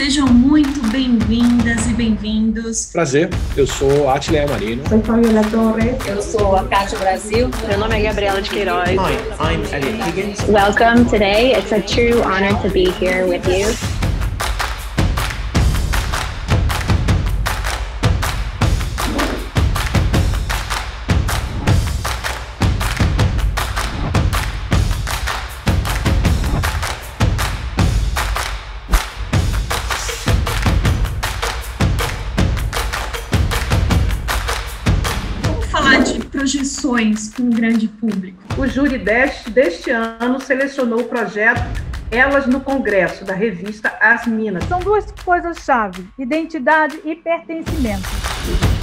Sejam muito bem-vindas e bem-vindos. Prazer, eu sou Atila Marino. Sou Fabiola Torres. Eu sou a Cátia Brasil. Meu nome é Gabriela de Queiroz. Hi, I'm Elliot Higgins. Welcome today. It's a true honor to be here with you. Projeções com o grande público. O Júri deste ano selecionou o projeto Elas no Congresso, da revista As Minas. São duas coisas-chave: identidade e pertencimento.